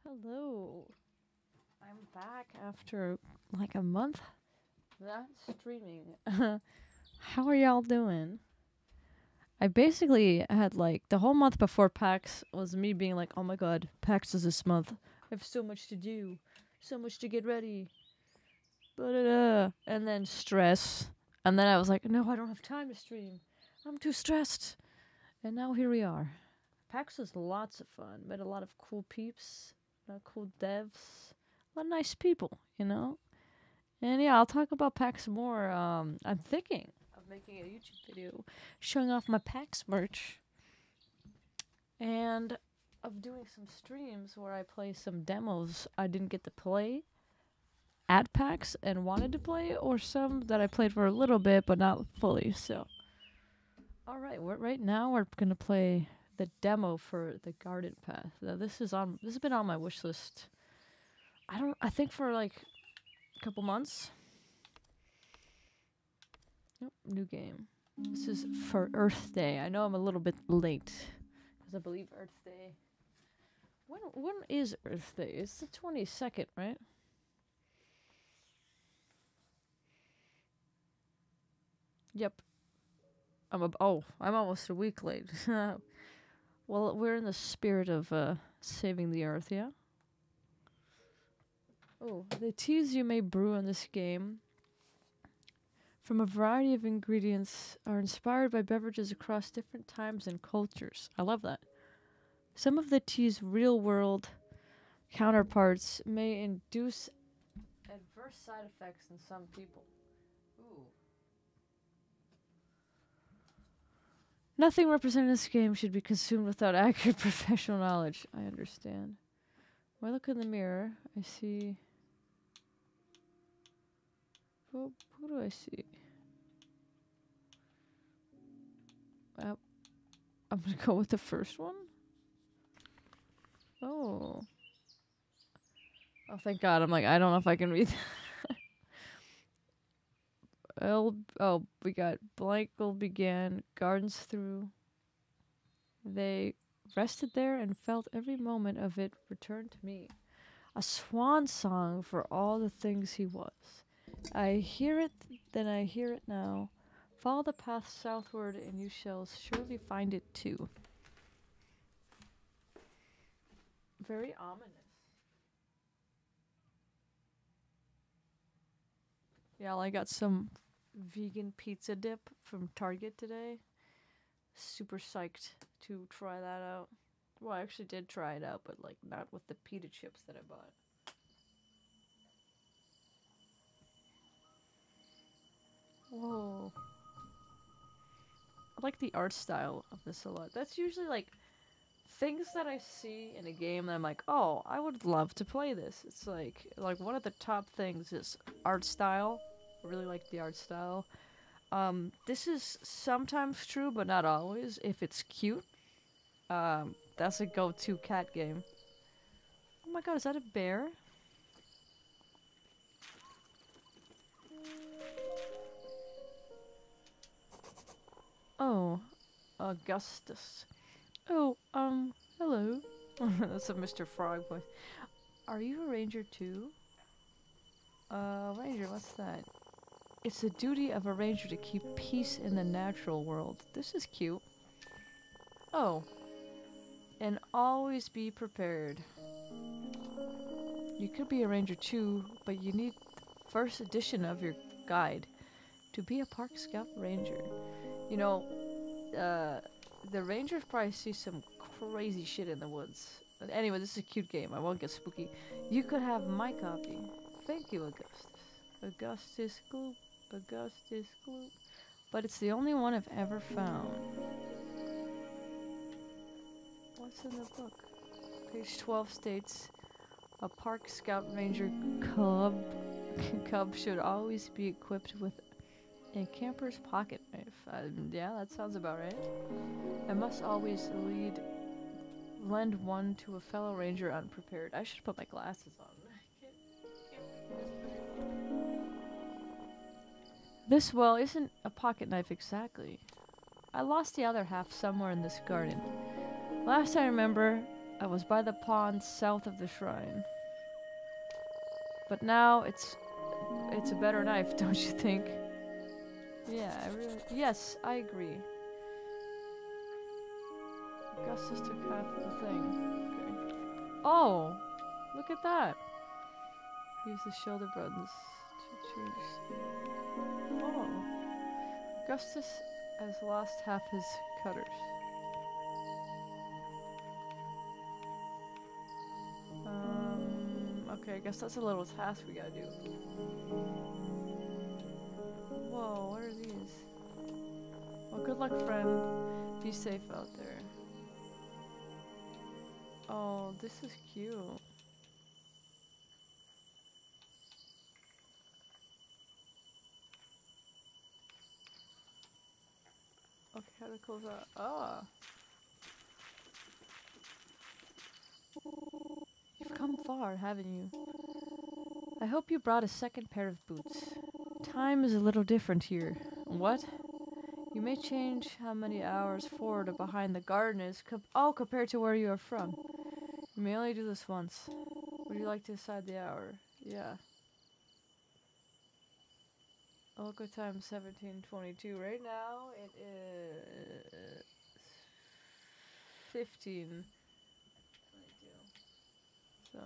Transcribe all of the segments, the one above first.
Hello. I'm back after like a month not streaming. How are y'all doing? I basically had like the whole month before PAX was me being like, oh my god, PAX is this month. I have so much to do, so much to get ready. Blah. And then stress. And then I was like, no, I don't have time to stream. I'm too stressed. And now here we are. PAX was lots of fun. Met a lot of cool peeps, cool devs, a lot of nice people, you know? And yeah, I'll talk about PAX more. I'm thinking of making a YouTube video showing off my PAX merch and of doing some streams where I play some demos I didn't get to play at PAX and wanted to play, or some that I played for a little bit but not fully. So, all right, right now we're gonna play the demo for the Garden Path. Now, this has been on my wish list. I think for like a couple months. Nope, new game. This is for Earth Day. I know I'm a little bit late because I believe Earth Day. When is Earth Day? It's the 22nd, right? Yep. I'm almost a week late. Well, we're in the spirit of saving the Earth, yeah. Oh, the teas you may brew in this game from a variety of ingredients are inspired by beverages across different times and cultures. I love that. Some of the tea's real-world counterparts may induce adverse side effects in some people. Ooh. Nothing represented in this game should be consumed without accurate professional knowledge. I understand. When I look in the mirror, I see... Who do I see? I'm gonna go with the first one. Oh. Oh, thank God. I'm like, I don't know if I can read that. We got blank will began, gardens through. They rested there and felt every moment of it return to me. A swan song for all the things he was. I hear it, then I hear it now. Follow the path southward and you shall surely find it too. Very ominous. Yeah, I got some vegan pizza dip from Target today. Super psyched to try that out. Well, I actually did try it out, but like not with the pita chips that I bought. Whoa. I like the art style of this a lot. That's usually like things that I see in a game that I'm like, oh, I would love to play this. It's like one of the top things is art style. I really like the art style. This is sometimes true, but not always. If it's cute, that's a go-to cat game. Oh my god, is that a bear? Oh, Augustus. Oh, hello. That's a Mr. Frog voice. Are you a ranger too? Ranger, what's that? It's the duty of a ranger to keep peace in the natural world. This is cute. Oh, and always be prepared. You could be a ranger too, but you need first edition of your guide to be a park scout ranger. You know, the rangers probably see some crazy shit in the woods. But anyway, this is a cute game. I won't get spooky. You could have my copy. Thank you, Augustus. Augustus Gloop. Augustus Gloop. But it's the only one I've ever found. What's in the book? Page 12 states, a park scout ranger cub should always be equipped with a camper's pocket knife. Yeah, that sounds about right. I must always lend one to a fellow ranger unprepared. I should put my glasses on. This well isn't a pocket knife exactly. I lost the other half somewhere in this garden. Last I remember, I was by the pond south of the shrine. But now it's a better knife, don't you think? Yeah, yes, I agree. Augustus took half of the thing. Okay. Oh! Look at that! Use the shoulder buttons to change speed. Oh. Augustus has lost half his cutters. Okay, I guess that's a little task we gotta do. Whoa, what are these? Well, good luck, friend. Be safe out there. Oh, this is cute. Okay, how to close that? Ah. You've come far, haven't you? I hope you brought a second pair of boots. Time is a little different here. What? You may change how many hours forward or behind the garden is, compared to where you are from. You may only do this once. Would you like to decide the hour? Yeah. Local time 17:22. Right now it is 15:22. So.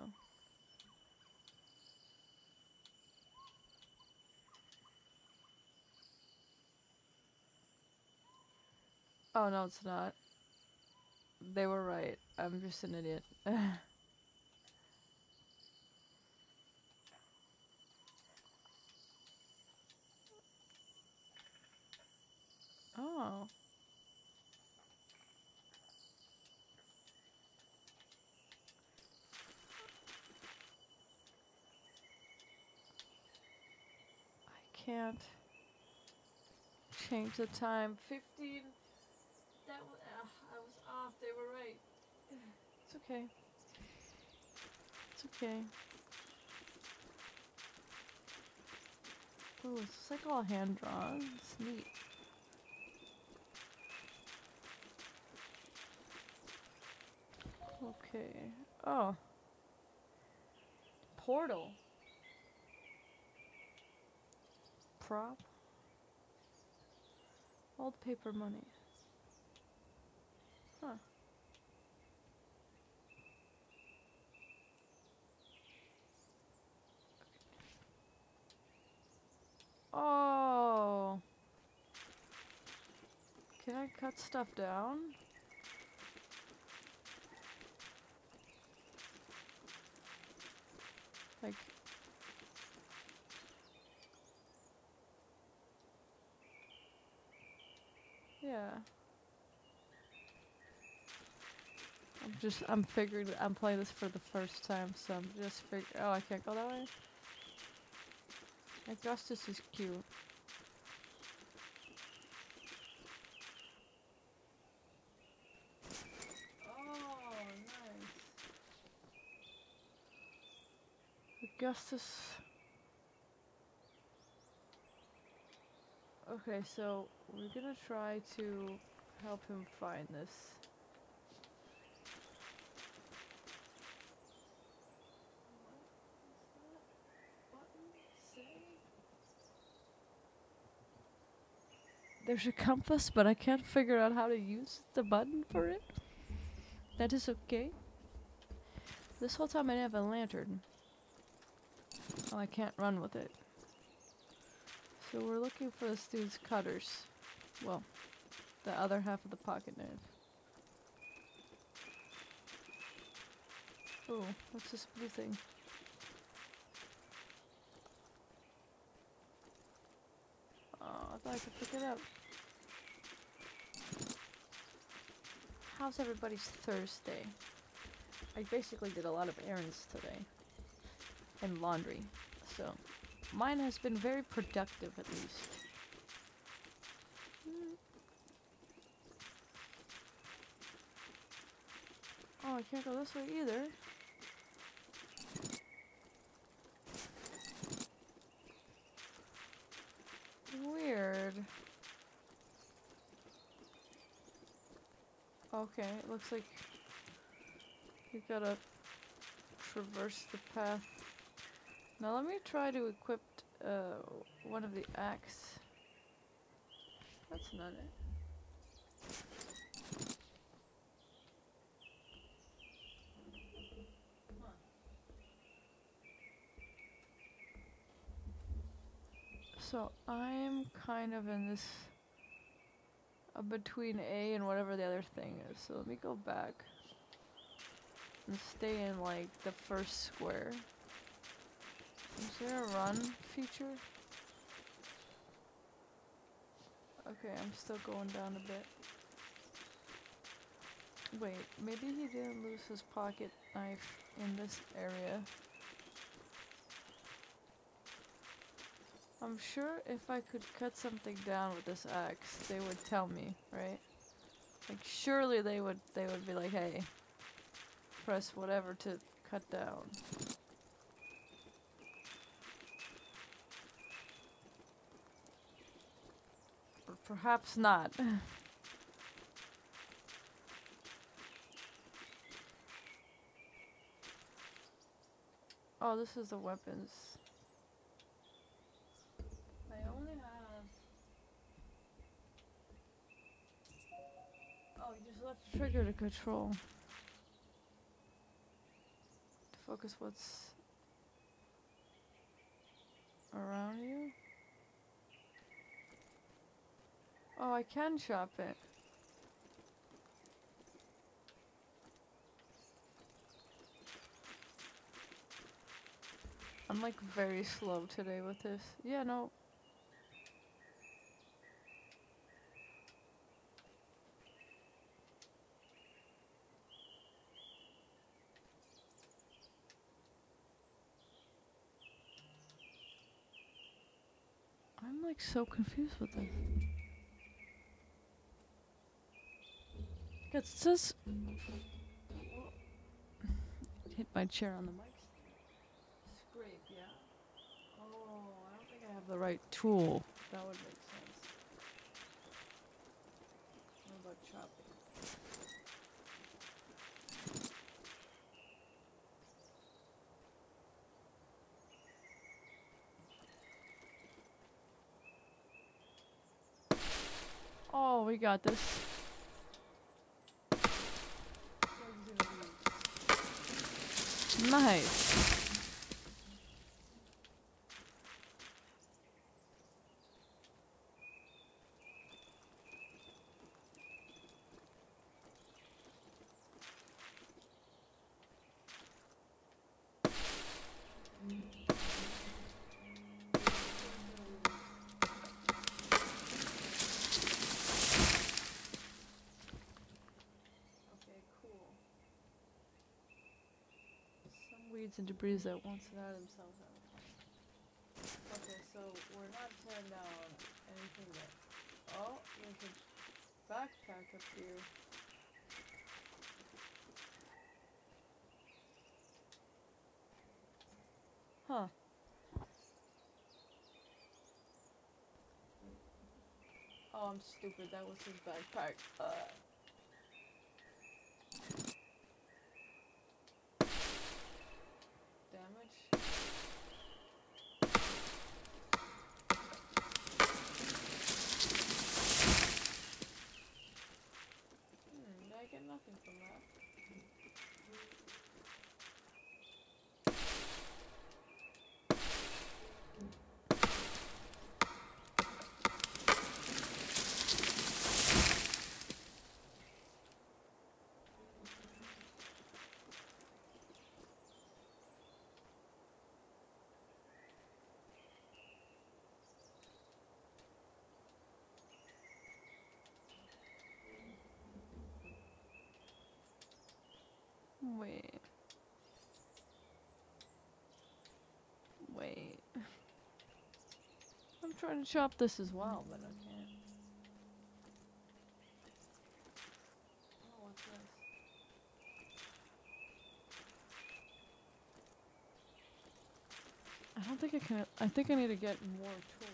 Oh no, it's not. They were right. I'm just an idiot. Oh. I can't change the time. 15. That was, I was off. They were right. It's okay. It's okay. Oh, it's like all hand drawn. It's neat. Okay. Oh. Portal. Prop. Old paper money. Huh. Oh. Can I cut stuff down? Like. Yeah. I'm playing this for the first time, so I'm just figuring. Oh, I can't go that way? Augustus is cute. Oh, nice. Augustus. Okay, so we're gonna try to help him find this. There's a compass, but I can't figure out how to use the button for it. That is okay. This whole time I didn't have a lantern. Oh, I can't run with it. So we're looking for this dude's cutters. Well, the other half of the pocket knife. Oh, what's this blue thing? Oh, I thought I could pick it up. How's everybody's Thursday? I basically did a lot of errands today. And laundry. So, mine has been very productive at least. Oh, I can't go this way either. Weird. Okay, it looks like You gotta traverse the path. Now let me try to equip one of the axe. That's not it. Huh. So I'm kind of in this between A and whatever the other thing is. So let me go back and stay in like the first square. Is there a run feature? Okay, I'm still going down a bit. Wait, maybe he didn't lose his pocket knife in this area. I'm sure if I could cut something down with this axe, they would tell me, right? Like surely they would be like, hey, press whatever to cut down. Or perhaps not. Oh, this is the weapons. I only have... Oh, you just left the trigger to control. To focus what's around you. Oh, I can chop it. I'm like very slow today with this. Yeah, no. I'm like so confused with this. It says... Hit my chair on the mic. Scrape, yeah? Oh, I don't think I have the right tool. That would make sense. What about chopping? Oh, we got this. Nice. Weeds and debris that wants to add themselves out. Okay, so we're not tearing down anything that... Oh, there's a backpack up here. Huh. Oh, I'm stupid. That was his backpack. Damage. I get nothing from that. Wait. Wait. I'm trying to chop this as well, but I can't. Oh, what's this? I don't think I can. I think I need to get more tools.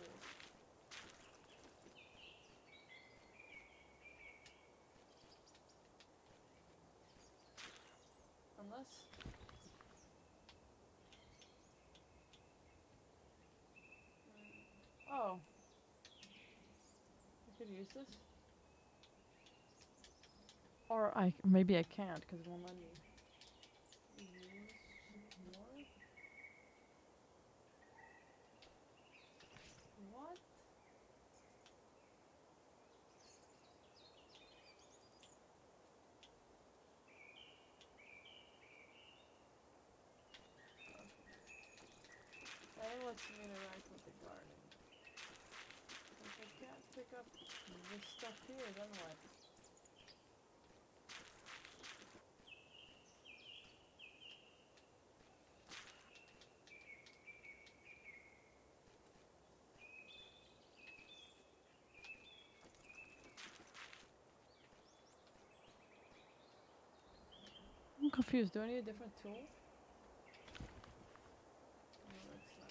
Unless... Oh. I could use this. Or maybe I can't because it won't let me use more. What? That lets me interact with the garden. If I can't pick up this stuff here, then what? I'm confused. Do I need a different tool? No, it's not.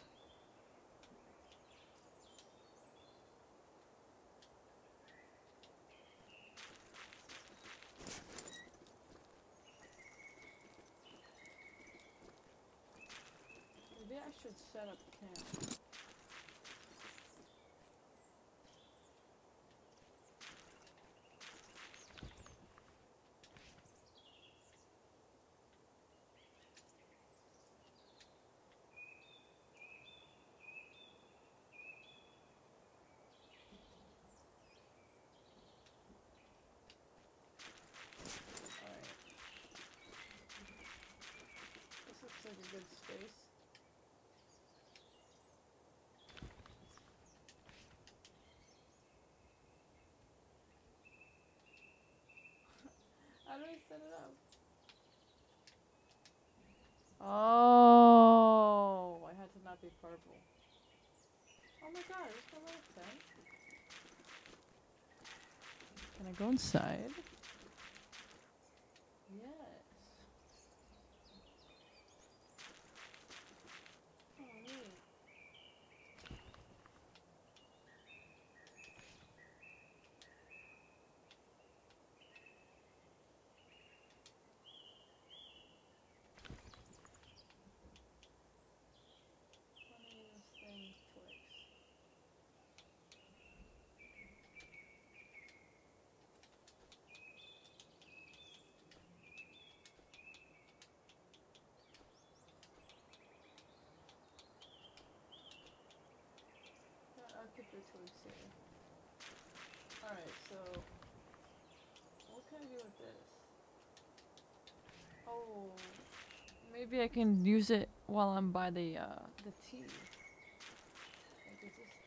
Maybe I should set up camp. Alright. This looks like a good space. How do I set it up? Oh, I had to not be purple. Oh my god, there's no little tent. Can I go inside? Yes. Oh, neat. Funny this thing clicks. I'll keep the twigs here. Alright, so what can I do with this? Oh, maybe I can use it while I'm by the tea. Like, is this...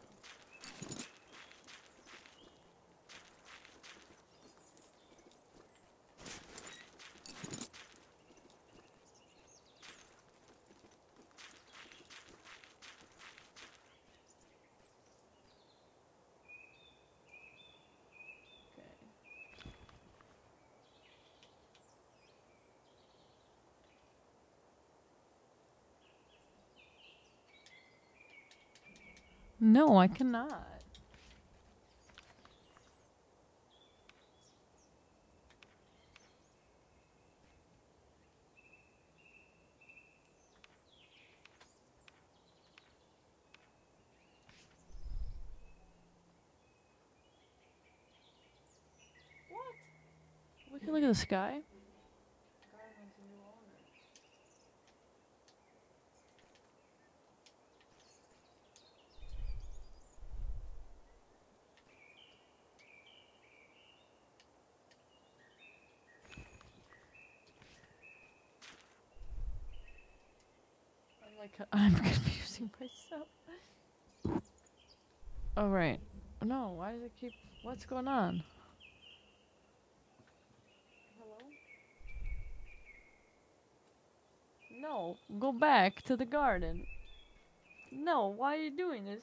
Okay. No, I cannot. What? We can look at the sky. Garden's new owner. I'm confusing myself. Oh right. No, why does it keep... What's going on? Hello? No, go back to the garden. No, why are you doing this?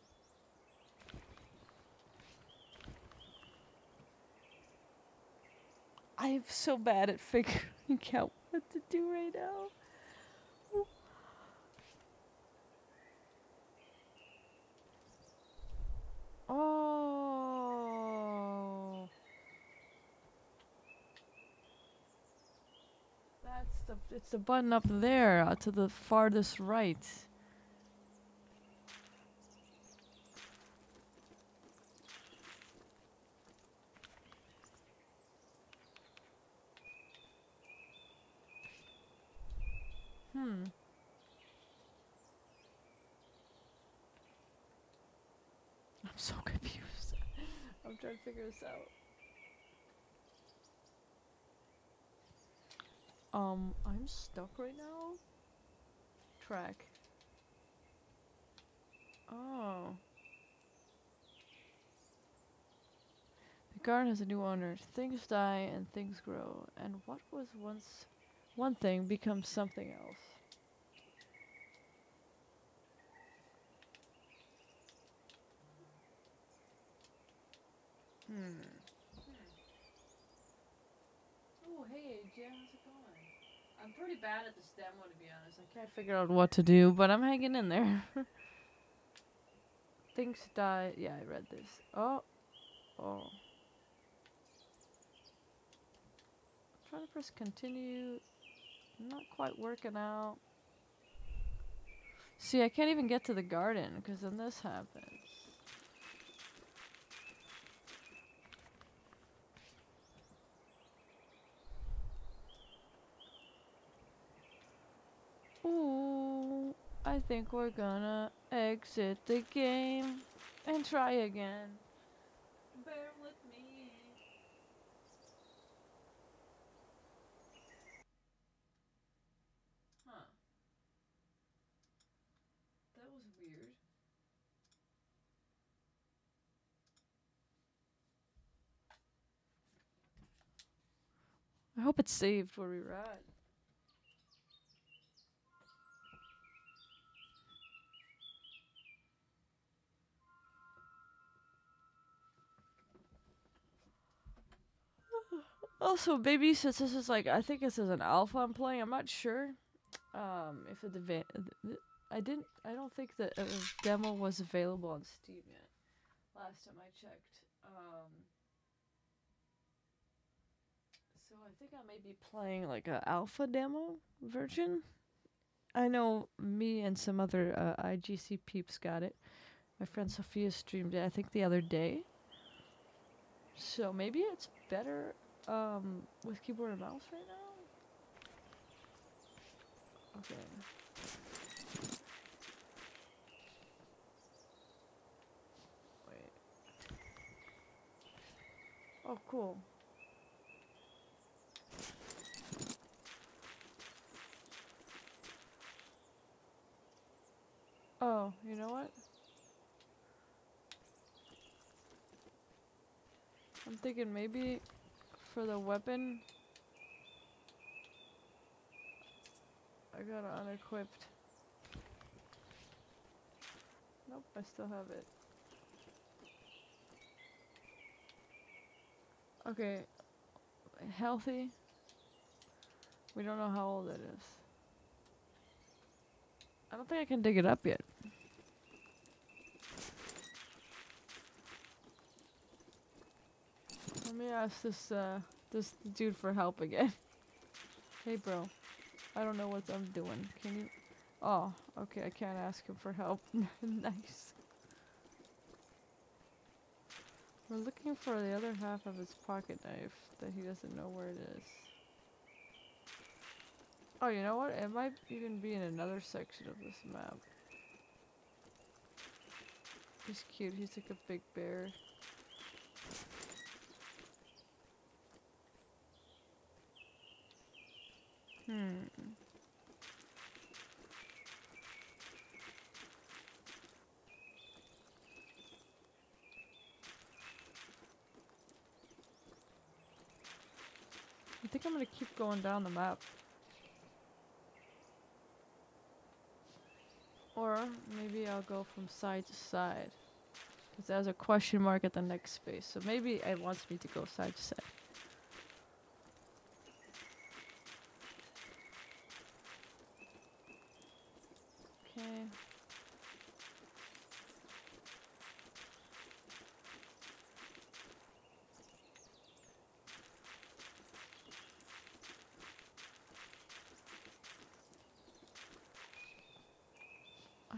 I'm so bad at figuring out what to do right now. Oh. it's the button up there, to the farthest right. Hmm. I'm so confused. I'm trying to figure this out. I'm stuck right now. Track. Oh. The garden has a new owner. Things die and things grow. And what was once one thing becomes something else. Oh, hey, Jay, how's it going? I'm pretty bad at this demo, to be honest. I can't figure out what to do, but I'm hanging in there. Things die. Yeah, I read this. Oh. Trying to press continue. Not quite working out. See, I can't even get to the garden because then this happens. Ooh, I think we're gonna exit the game and try again. Bear with me. Huh. That was weird. I hope it's saved where we were at. Also, maybe since this is like, I think this is an alpha I'm playing, I'm not sure. If I don't think that a demo was available on Steam yet. Last time I checked. So I think I may be playing like a alpha demo version. I know me and some other IGC peeps got it. My friend Sophia streamed it, I think the other day. So maybe it's better with keyboard and mouse right now? Okay. Wait. Oh, cool. Oh, you know what? I'm thinking maybe for the weapon, I got it unequipped. Nope, I still have it. Okay, healthy. We don't know how old it is. I don't think I can dig it up yet. Let me ask this dude for help again. Hey bro, I don't know what I'm doing. Can you? Oh, okay, I can't ask him for help. Nice. We're looking for the other half of his pocket knife that he doesn't know where it is. Oh, you know what? It might even be in another section of this map. He's cute. He's like a big bear. I think I'm gonna keep going down the map. Or maybe I'll go from side to side. Because there's a question mark at the next space. So maybe it wants me to go side to side. Okay.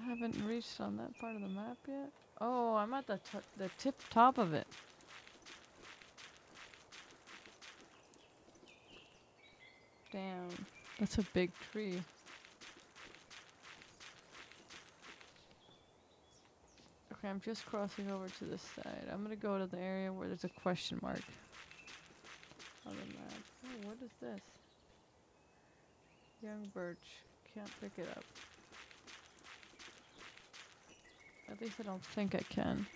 haven't reached on that part of the map yet. Oh, I'm at the tip top of it. Damn, that's a big tree. Okay, I'm just crossing over to this side. I'm gonna go to the area where there's a question mark on the map. Oh, what is this? Young birch. Can't pick it up. At least I don't think I can.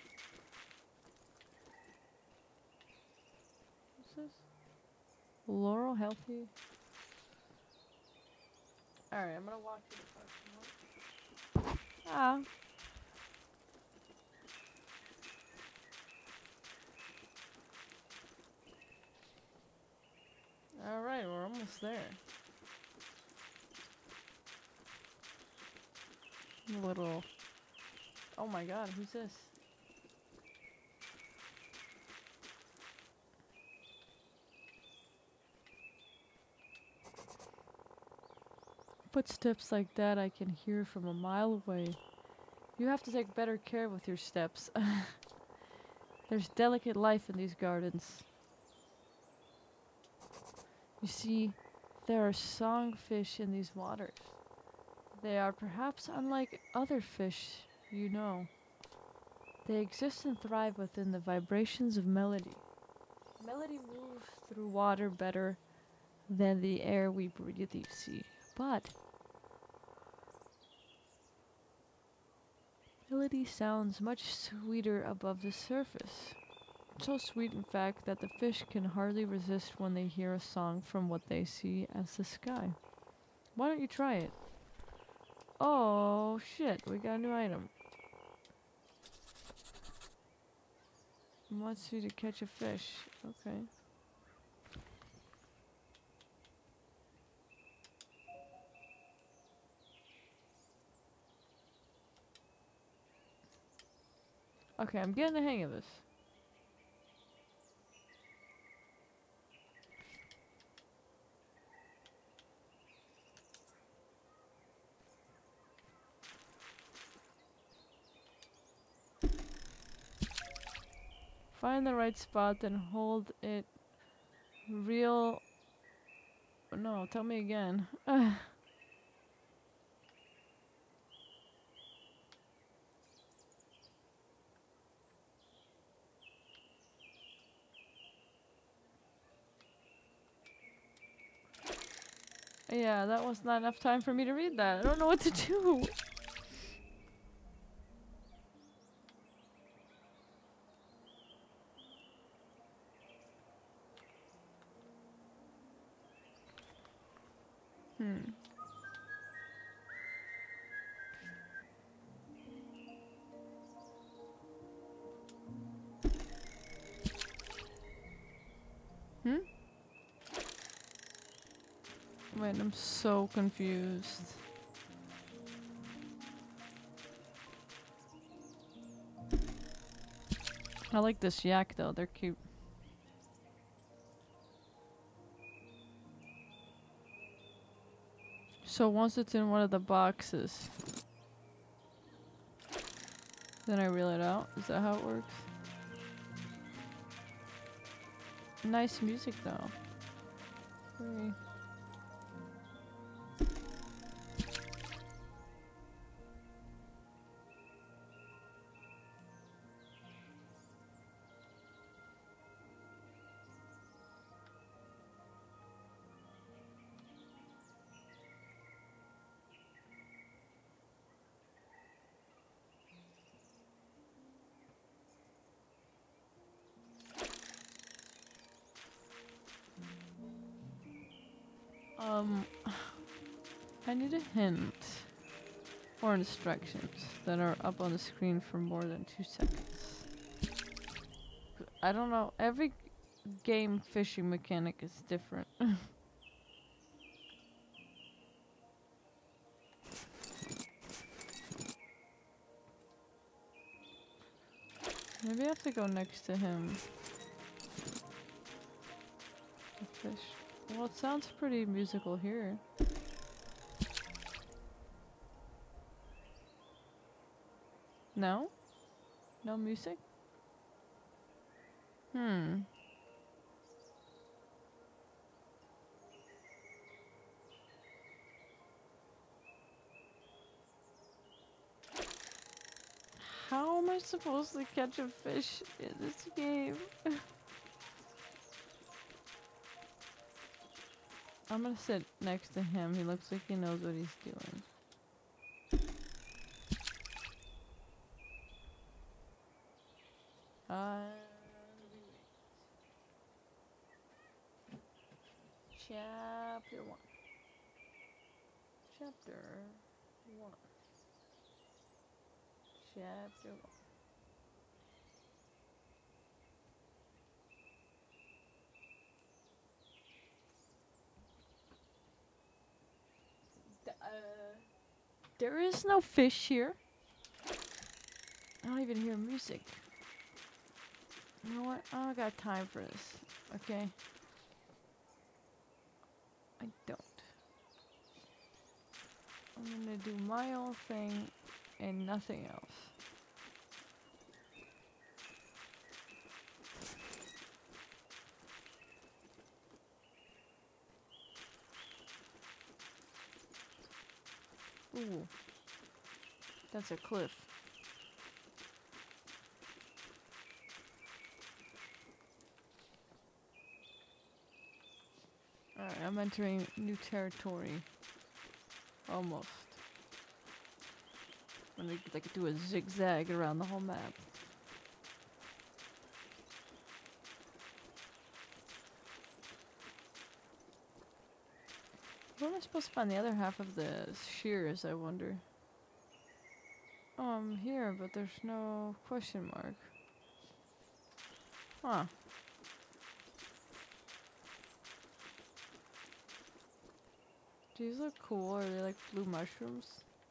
What's this? Laurel healthy. Alright, I'm gonna walk to the question mark. Ah. Alright, we're almost there. A little... Oh my god, who's this? Footsteps like that I can hear from a mile away. You have to take better care with your steps. There's delicate life in these gardens. You see, there are songfish in these waters. They are perhaps unlike other fish you know. They exist and thrive within the vibrations of melody. Melody moves through water better than the air we breathe, you see. But melody sounds much sweeter above the surface. So sweet, in fact, that the fish can hardly resist when they hear a song from what they see as the sky. Why don't you try it? Oh, shit, we got a new item. Wants you to catch a fish. Okay. Okay, I'm getting the hang of this. Find the right spot, then hold it real... No, tell me again. Yeah, that was not enough time for me to read that. I don't know what to do. Hmm. Hmm? Wait, I'm so confused. I like this yak though, they're cute. So once it's in one of the boxes, then I reel it out? Is that how it works? Nice music though. Very... I need a hint or instructions that are up on the screen for more than 2 seconds. I don't know, every game fishing mechanic is different. Maybe I have to go next to him. The fish. Well, it sounds pretty musical here. No? No music? Hmm. How am I supposed to catch a fish in this game? I'm gonna sit next to him. He looks like he knows what he's doing. Chapter 1. Chapter 1. Chapter 1. There is no fish here. I don't even hear music. You know what? I don't got time for this. Okay? I don't. I'm gonna do my own thing and nothing else. Ooh. That's a cliff. Alright, I'm entering new territory. Almost. I'm gonna like do a zigzag around the whole map. Where am I supposed to find the other half of the shears, I wonder? Oh, I'm here, but there's no question mark. Huh. These look cool. Are they like blue mushrooms?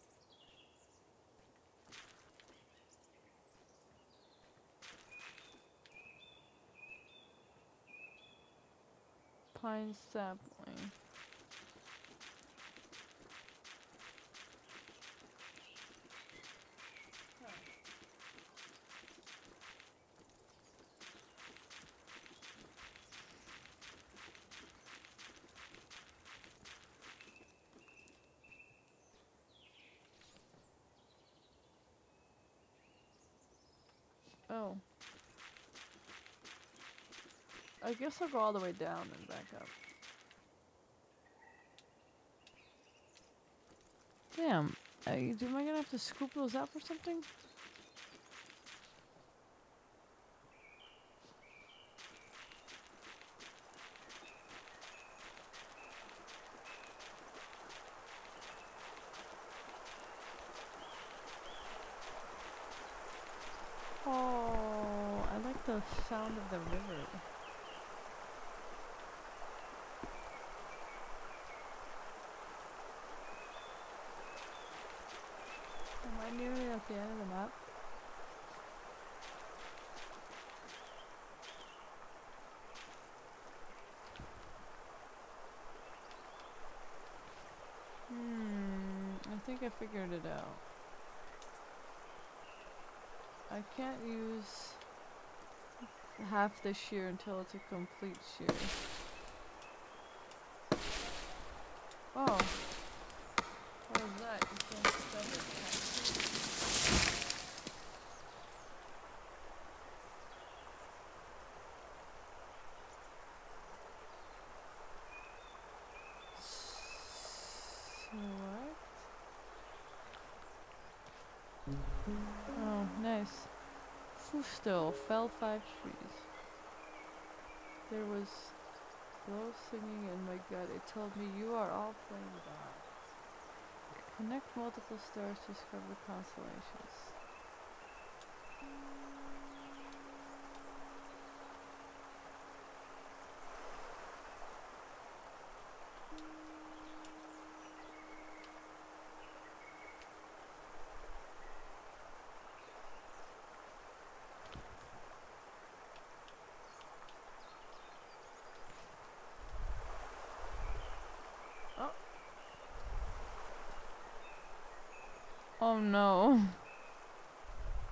Pine sapling. Oh. I guess I'll go all the way down and back up. Damn. Am I gonna have to scoop those up or something? Oh, I like the sound of the river. Am I nearly at the end of the map? I think I figured it out. I can't use half the shear until it's a complete shear. Oh. What is that? You can't spend it. What? Oh, nice. Fusto fell 5 trees. There was low singing in my gut. It told me you are all playing God. Connect multiple stars to discover constellations. Oh no.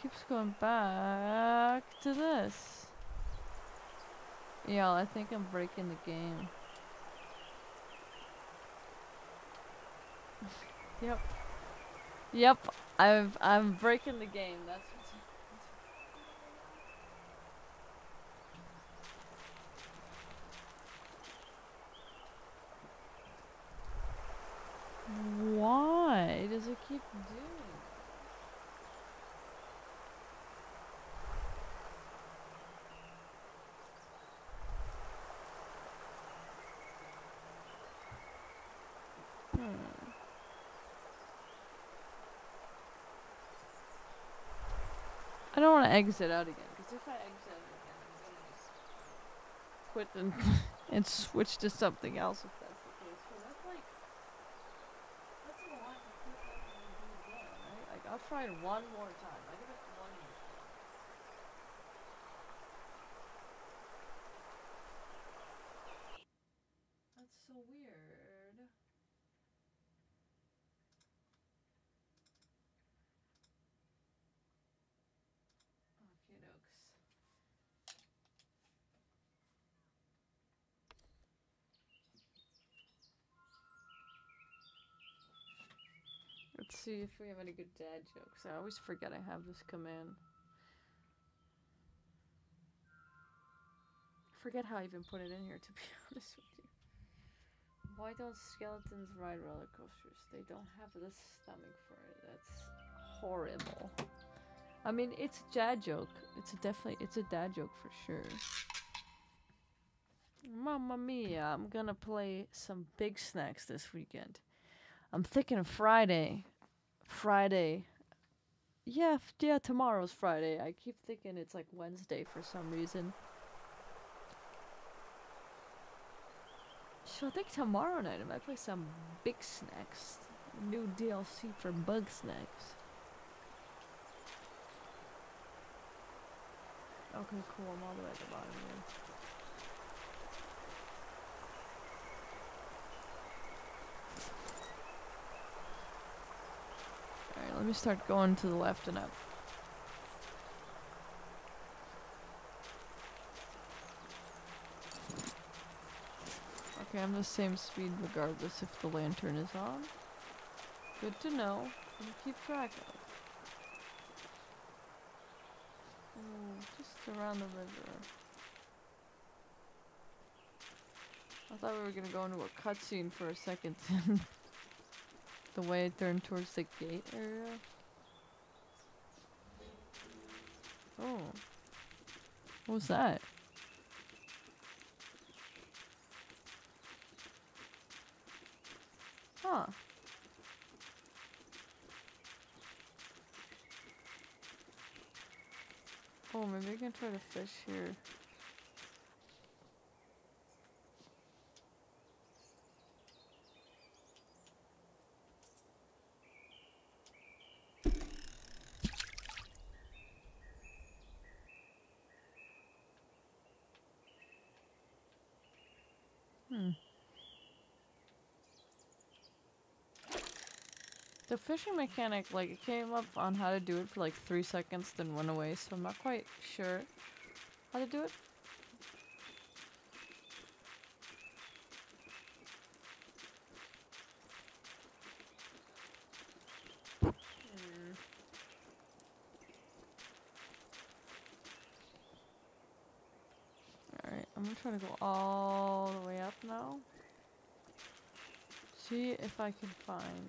keeps going back to this. Yeah, I think I'm breaking the game. Yep. Yep. I'm breaking the game. That's what's Why does it keep doing it? I don't want to exit out again, because if I exit out again, I'm gonna just quit and and switch to something else if that's the case. So that's like that's a lot to quit out and do again, right? Like I'll try it one more time. I give it one more try. That's so weird. Okay, dokes. Let's see if we have any good dad jokes. I always forget I have this command. I forget how I even put it in here, to be honest with you. Why don't skeletons ride roller coasters? They don't have the stomach for it. That's horrible. I mean, it's a dad joke. It's a dad joke for sure. Mamma mia, I'm gonna play some Big Snacks this weekend. I'm thinking Friday. Friday. Yeah, yeah, tomorrow's Friday. I keep thinking it's like Wednesday for some reason. So I think tomorrow night I might play some Big Snacks. New DLC for Bug Snacks. Okay, cool. I'm all the way at the bottom here. Alright, let me start going to the left and up. Okay, I'm the same speed regardless if the lantern is on. Good to know. And keep track of. Oh, just around the river. I thought we were gonna go into a cutscene for a second. The way I turned towards the gate area. Oh. What was that? Huh. Oh, maybe I can try to fish here. The fishing mechanic, like, it came up on how to do it for like 3 seconds, then went away, so I'm not quite sure how to do it. Alright, I'm gonna try to go all the way up now. See if I can find...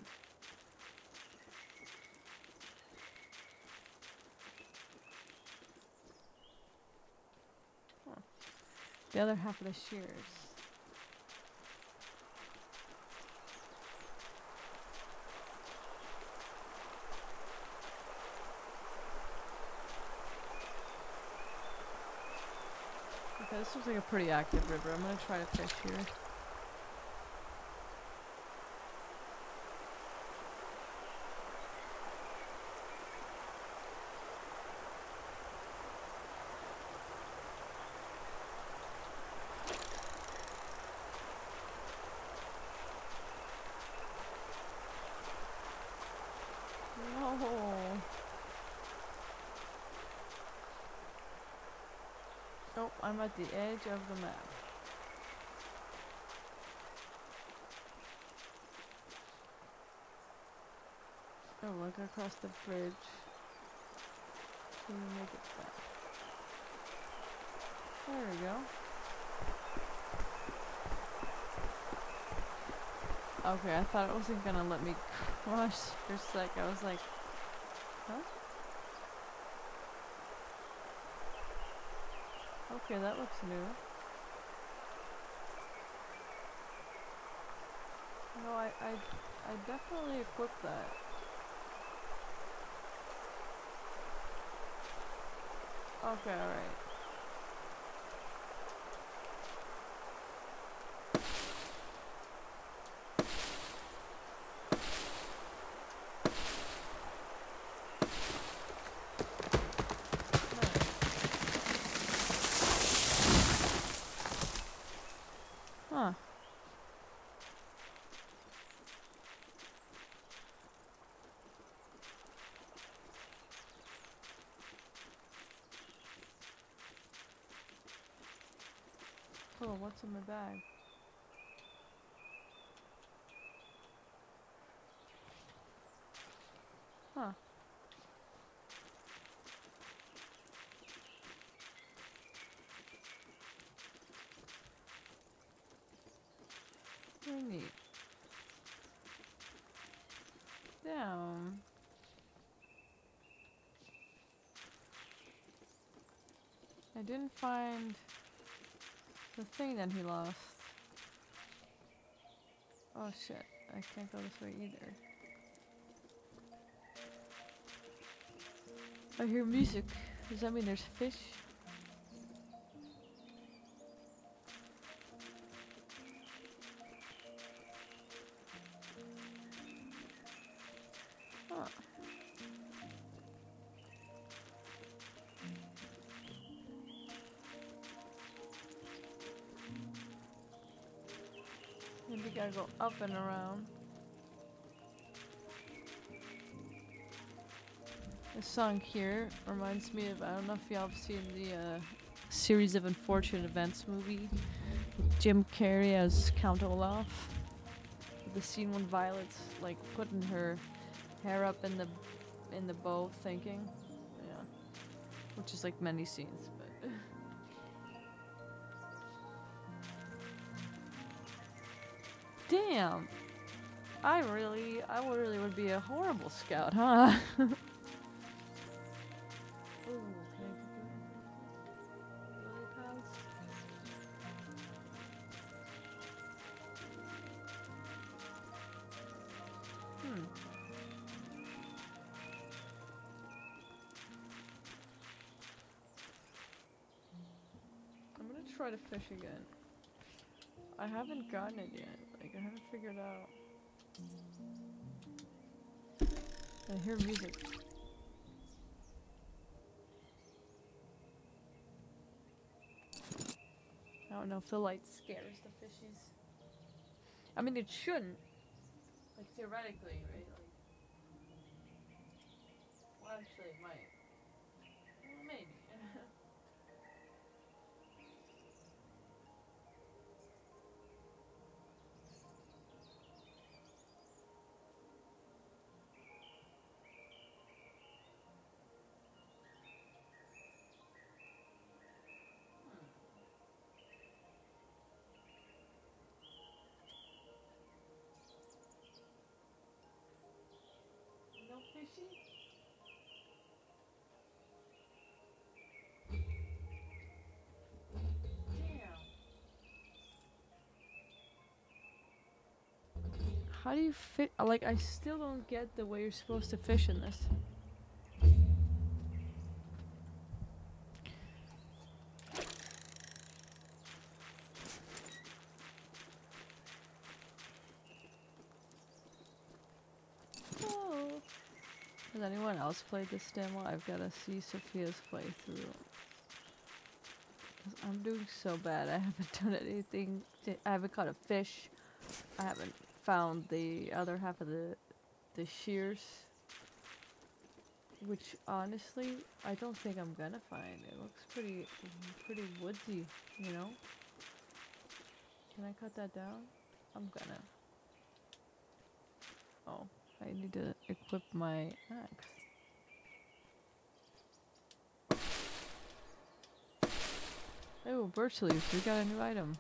the other half of the shears. Okay, this looks like a pretty active river. I'm gonna try to fish here. No. I'm at the edge of the map. Oh, look across the bridge. Can we make it back? There we go. Okay, I thought it wasn't gonna let me cross for a sec. I was like, huh? Okay, that looks new. No, I definitely equipped that. Okay, alright. Huh. Oh, what's in my bag? Huh. Very neat. Damn. I didn't find the thing that he lost. Oh shit, I can't go this way either. I hear music. Does that mean there's fish? Huh. Maybe gotta go up and around. This song here reminds me of, I don't know if y'all have seen the Series of Unfortunate Events movie with Jim Carrey as Count Olaf. The scene when Violet's like putting her hair up in the bow thinking. Yeah. Which is like many scenes, but damn. I really would be a horrible scout, huh? Ooh, can I do lily pads? I'm gonna try to fish again. I haven't gotten it yet. Like, I haven't figured out. I hear music. I don't know if the light scares the fishies. I mean, it shouldn't. Like, theoretically, right? Like, well, actually, it might. Well, maybe. No fishy? Damn. How do you fit? Like, I still don't get the way you're supposed to fish in this. Oh. Has anyone else played this demo? I've got to see Sophia's playthrough. Cause I'm doing so bad. I haven't done anything. I haven't caught a fish. I haven't found the other half of the shears. which honestly, I don't think I'm gonna find. It looks pretty woodsy, you know? Can I cut that down? I'm gonna. Oh, I need to equip my axe. Oh, birch leaves. We got a new item.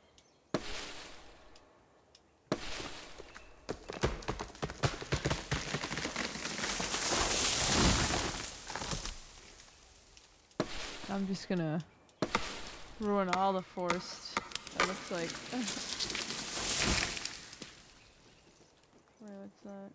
I'm just gonna ruin all the forest. That looks like. Wait, what's that?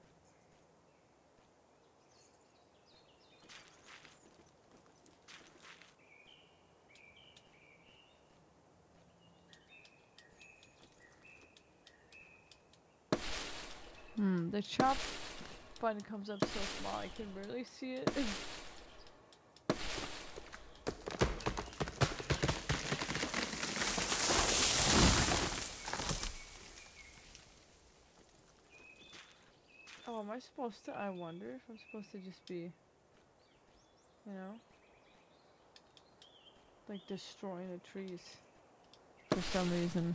The chop button comes up so small I can barely see it. Oh, am I supposed to? I wonder if I'm supposed to just be, you know, like destroying the trees for some reason.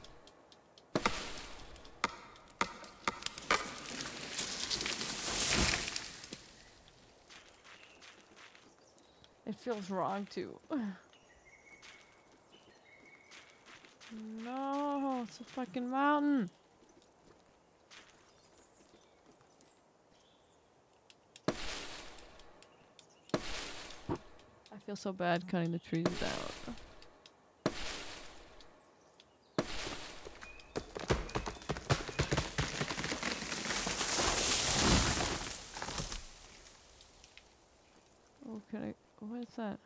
It feels wrong too. No, it's a fucking mountain. I feel so bad cutting the trees down. Oh, can I? What is that?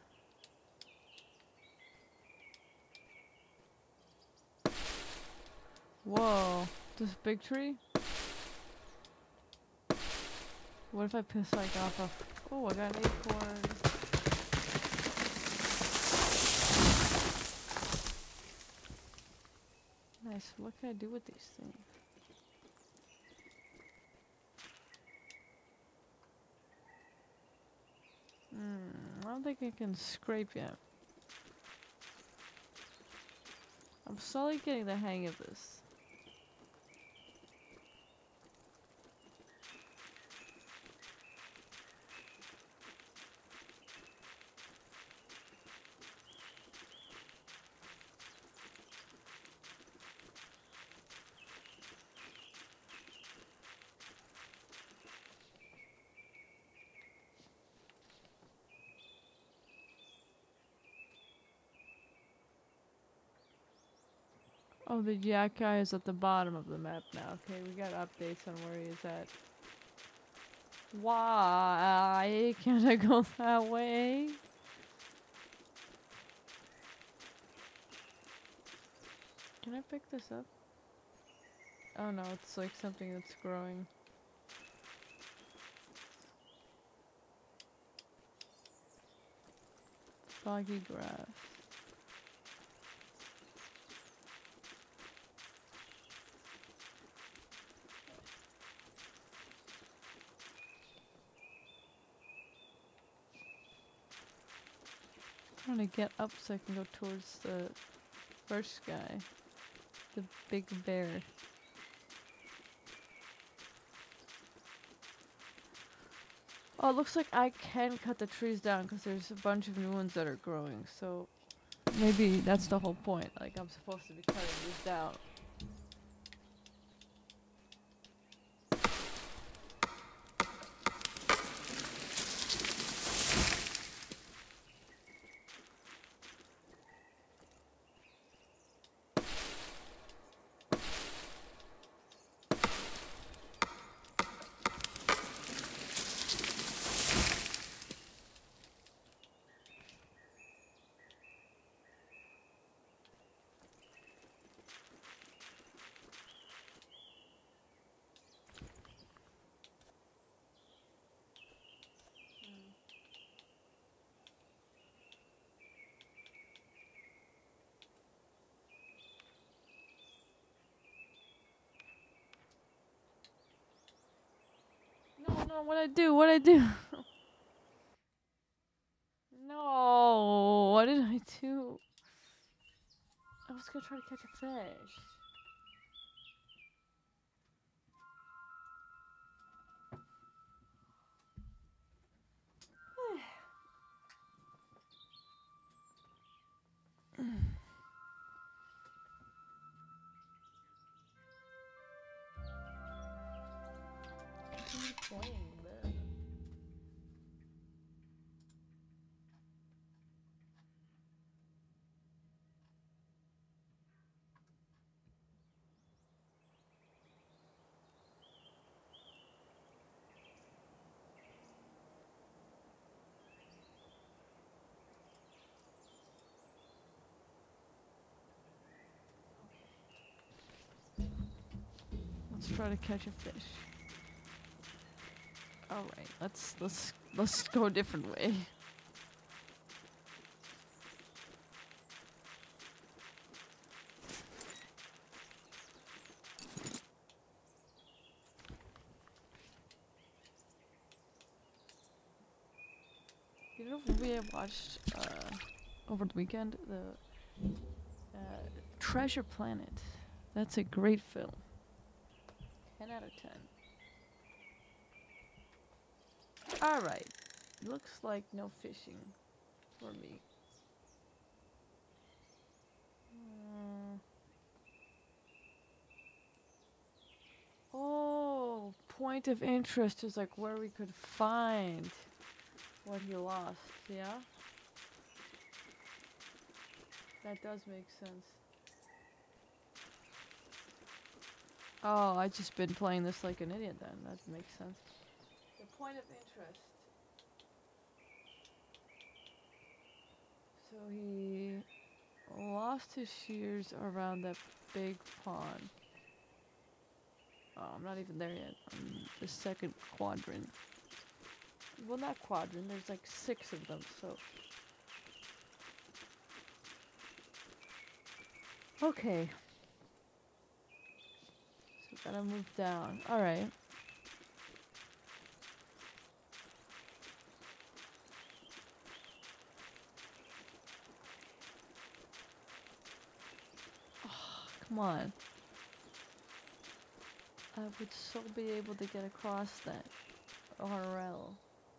Whoa, this big tree? What if I piss like off a? Oh, I got an acorn. Nice. What can I do with these things? I don't think I can scrape yet. I'm slowly getting the hang of this. Oh, the yak guy is at the bottom of the map now. Okay, we got updates on where he is at. Why can't I go that way? Can I pick this up? Oh no, it's like something that's growing. Foggy grass. I'm trying to get up so I can go towards the first guy. The big bear. Oh, it looks like I can cut the trees down because there's a bunch of new ones that are growing. So maybe that's the whole point. Like I'm supposed to be cutting these down. No, no, what I do? What I do? was gonna try to catch a fish. Continue playing there. Let's try to catch a fish. All right, let's go a different way. You know, we have watched over the weekend the Treasure Planet. That's a great film. 10 out of 10. Alright. Looks like no fishing for me. Oh, point of interest is like where we could find what he lost, yeah? That does make sense. Oh, I just been playing this like an idiot then. That makes sense. The point of interest. So he lost his shears around that big pond. Oh, I'm not even there yet. I'm the second quadrant. Well, not quadrant. There's like 6 of them, so. Okay. So gotta move down. Alright. Oh, come on. I would so be able to get across that RL.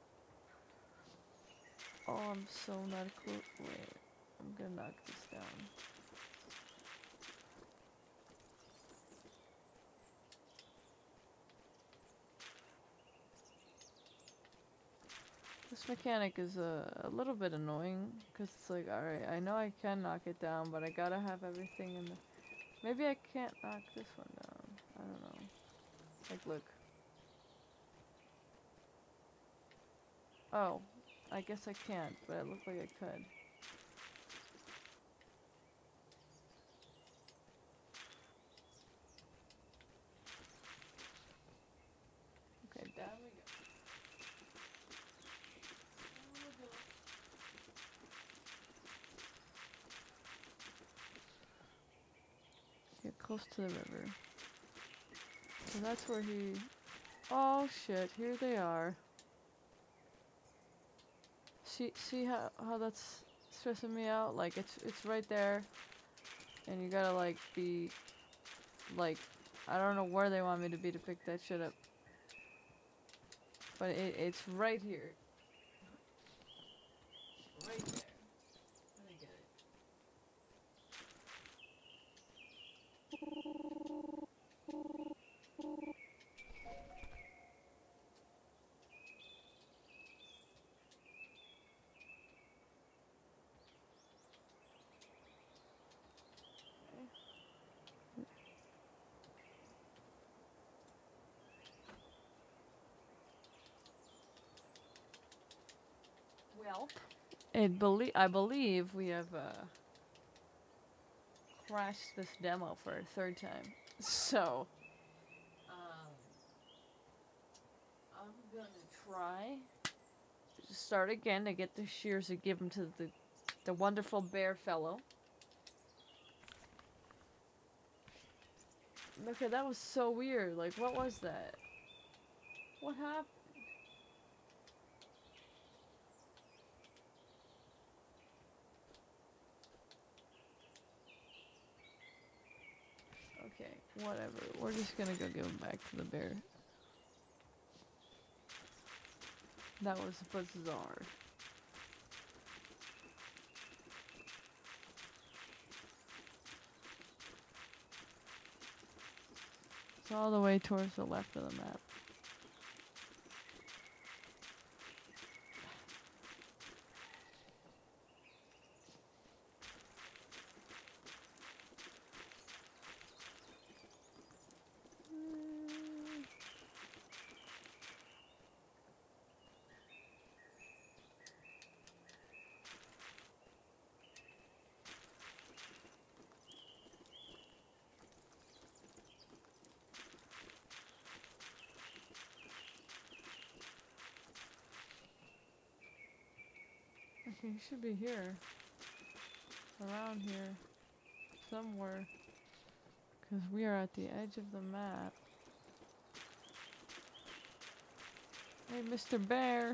Oh, I'm so not cool. Wait, I'm gonna knock this down. This mechanic is a little bit annoying, because it's like, alright, I know I can knock it down, but I gotta have everything in the... Maybe I can't knock this one down. I don't know. Like, look. Oh, I guess I can't, but it looked like I could. Okay, down we go. Down we go. Get close to the river. So that's where he... Oh shit, here they are. See how that's stressing me out? Like, it's right there. And you gotta, like, be... Like, I don't know where they want me to be to pick that shit up. But it's right here. Right there. I get it. Well, I believe we have crashed this demo for a 3rd time. So, I'm gonna try to start again to get the shears to give them to the wonderful bear fellow. Okay, that was so weird. Like, what was that? What happened? Whatever. We're just gonna go give him back to the bear. That was bizarre. It's all the way towards the left of the map. Okay, he should be here. Around here. Somewhere. Because we are at the edge of the map. Hey, Mr. Bear.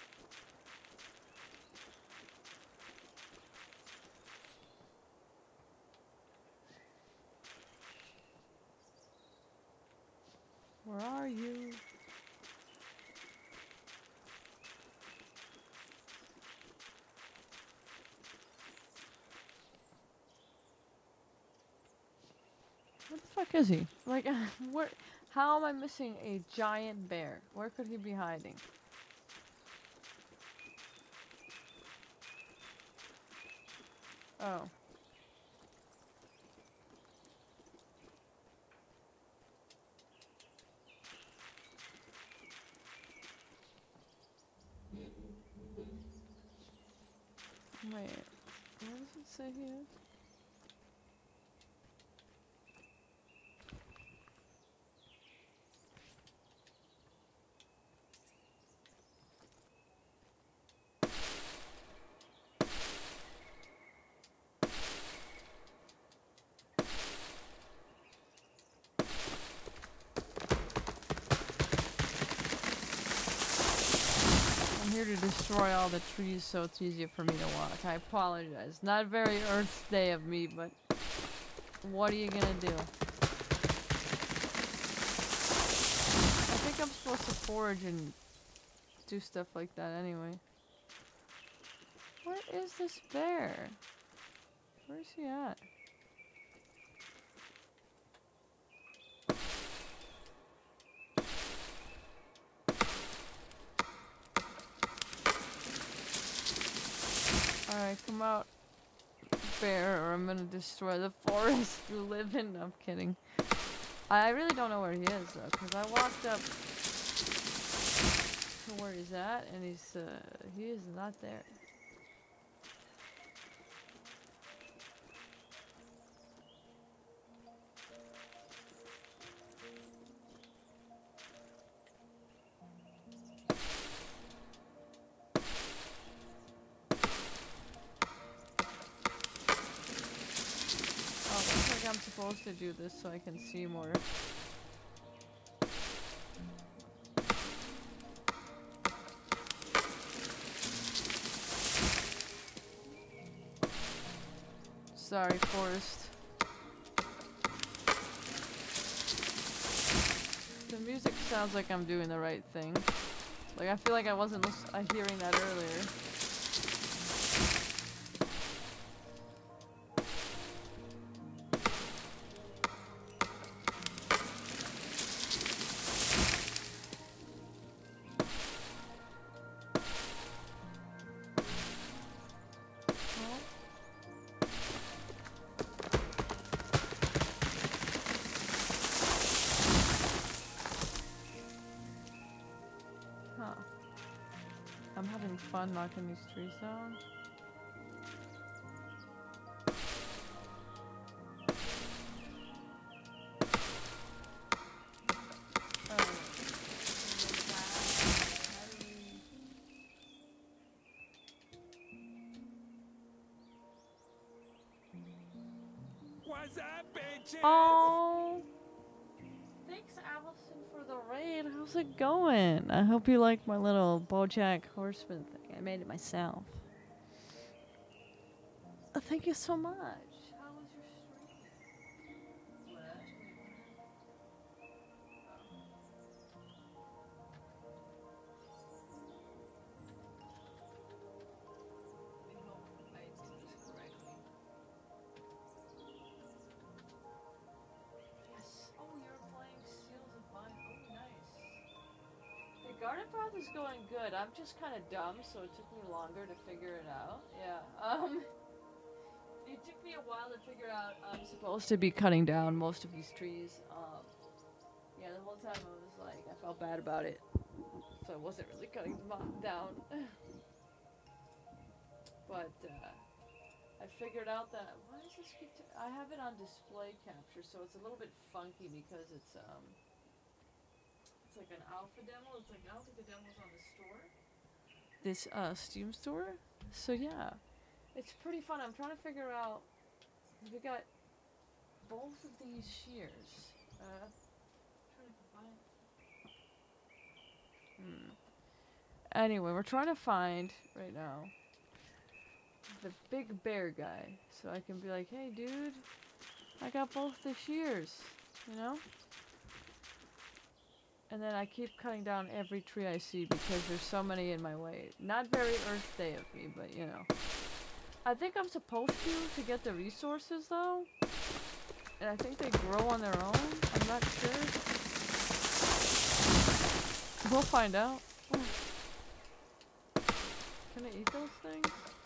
Where are you? Where the fuck is he? Like, where? How am I missing a giant bear? Where could he be hiding? Oh. Wait. Where does it say he is? I'm here to destroy all the trees so it's easier for me to walk. I apologize. Not very Earth Day of me, but what are you gonna do? I think I'm supposed to forage and do stuff like that anyway. Where is this bear? Where is he at? Alright, come out, bear, or I'm gonna destroy the forest you live in. No, I'm kidding. I really don't know where he is, though, because I walked up to where he's at, and he is not there. Oh, looks like I'm supposed to do this so I can see more. Sorry, forest. The music sounds like I'm doing the right thing. Like, I feel like I wasn't hearing that earlier. I'm having fun knocking these trees down. What's up, bitches? Oh! Thanks, Allison, for the raid. How's it going? I hope you like my little BoJack Horseman thing. I made it myself. Thank you so much. How was your stream? garden path is going good. I'm just kind of dumb, so it took me longer to figure it out. Yeah. It took me a while to figure out I'm supposed to be cutting down most of these trees. Yeah, the whole time I was like, I felt bad about it, so I wasn't really cutting them down. But I figured out that why is this guitar? I have it on display capture, so it's a little bit funky because it's like an alpha demo. It's like I don't think the demo's on the store. This Steam store. So yeah, it's pretty fun. I'm trying to figure out. We got both of these shears. Trying to find. Anyway, we're trying to find right now the big bear guy, so I can be like, hey, dude, I got both the shears, you know? And then I keep cutting down every tree I see because there's so many in my way. Not very Earth Day of me, but you know. I think I'm supposed to get the resources though. And I think they grow on their own. I'm not sure. We'll find out. Can I eat those things?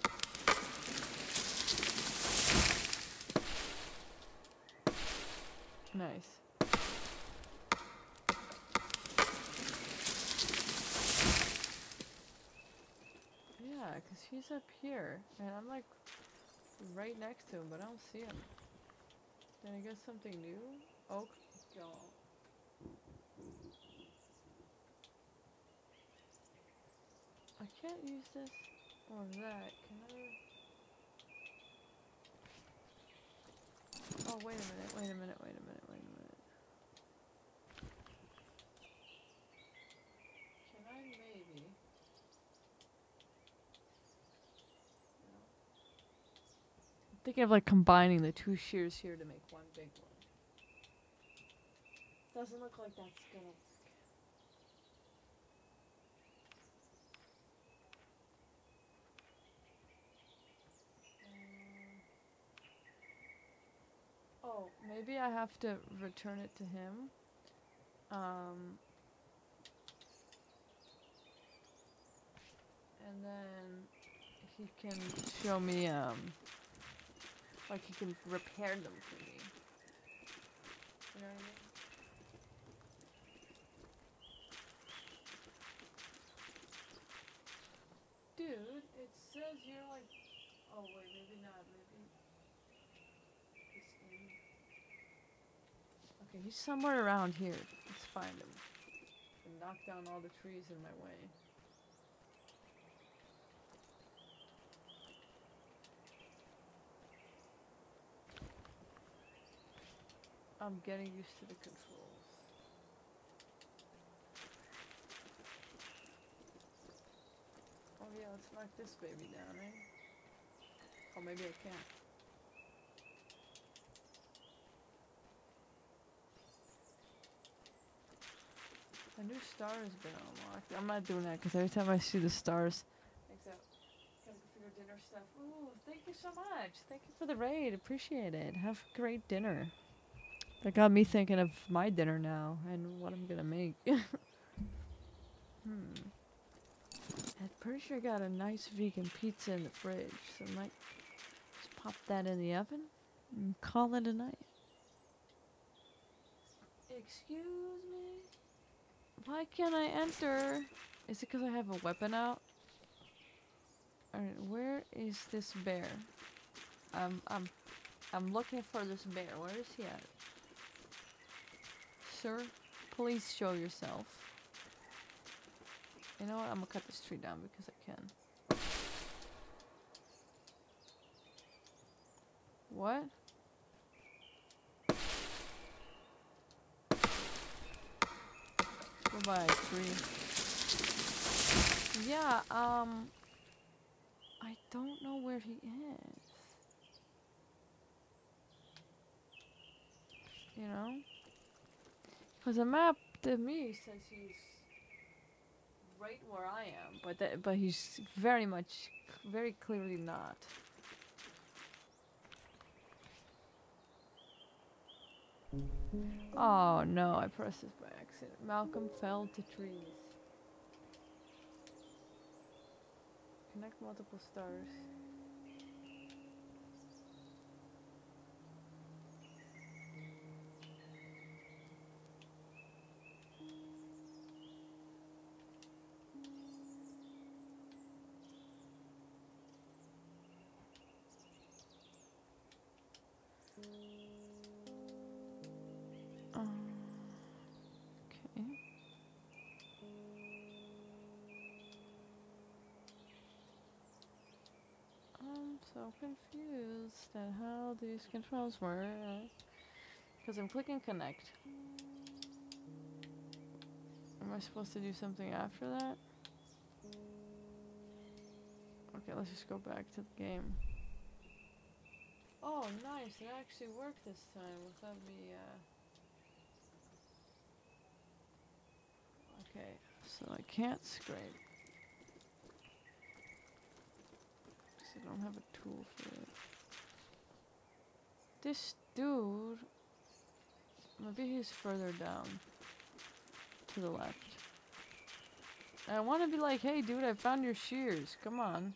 Nice. Yeah, because he's up here, and I'm like right next to him, but I don't see him. Did I get something new? Oak gall. I can't use this or that. Can I? Oh, wait a minute, wait a minute, wait a minute, wait a minute. Can I maybe? No. I'm thinking of like combining the two shears here to make one big one. Doesn't look like that's gonna work. Oh, maybe I have to return it to him. And then he can show me, like he can repair them for me. You know what I mean? Dude, it says you're like, oh wait, maybe not, maybe he's in. Okay, he's somewhere around here. Let's find him. And knock down all the trees in my way. I'm getting used to the controls. Oh yeah, let's knock this baby down, eh? Oh, maybe I can't. A new star has been unlocked. I'm not doing that because every time I see the stars, except gotta go figure dinner stuff. Ooh, thank you so much. Thank you for the raid. Appreciate it. Have a great dinner. That got me thinking of my dinner now and what I'm gonna make. I'm pretty sure I got a nice vegan pizza in the fridge, so I might just pop that in the oven and call it a night. Excuse me? Why can't I enter? Is it because I have a weapon out? Alright, where is this bear? I'm looking for this bear. Where is he at? Sir, please show yourself. You know what? I'm gonna cut this tree down because I can. What? Goodbye, tree. Yeah, I don't know where he is. You know? Because the map to me says he's right where I am, but he's very clearly not. Oh no, I pressed this by accident. Malcolm fell to trees. connect multiple stars. Okay. I'm so confused at how these controls work. Because I'm clicking connect. Am I supposed to do something after that? Okay, let's just go back to the game. Oh, nice. It actually worked this time without me, Okay, so I can't scrape. Because I don't have a tool for it. This dude... Maybe he's further down. To the left. I want to be like, hey dude, I found your shears. Come on.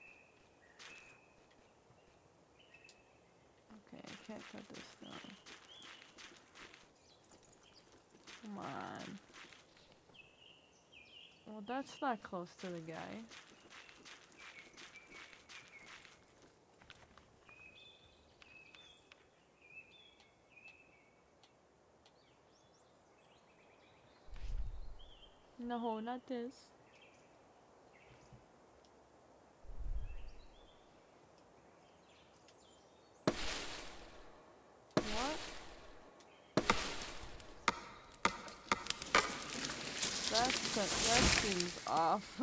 Okay, I can't cut this down. Come on. Well, that's not close to the guy. No, not this. What? That seems off.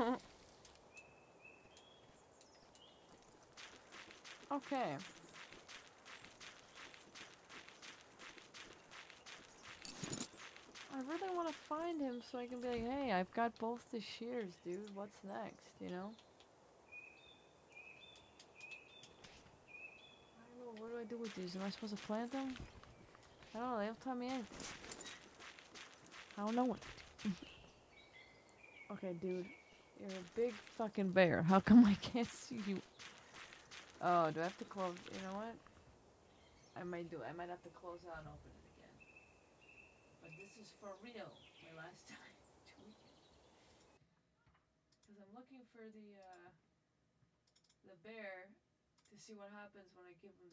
Okay. I really want to find him so I can be like, hey, I've got both the shears, dude. What's next, you know? I don't know, what do I do with these? Am I supposed to plant them? I don't know, they don't tell me anything. I don't know what. Okay, dude. You're a big fucking bear. How come I can't see you? Oh, do I have to close? You know what? I might do it. I might have to close out and open it again. But this is for real. My last time. Because I'm looking for the bear to see what happens when I give him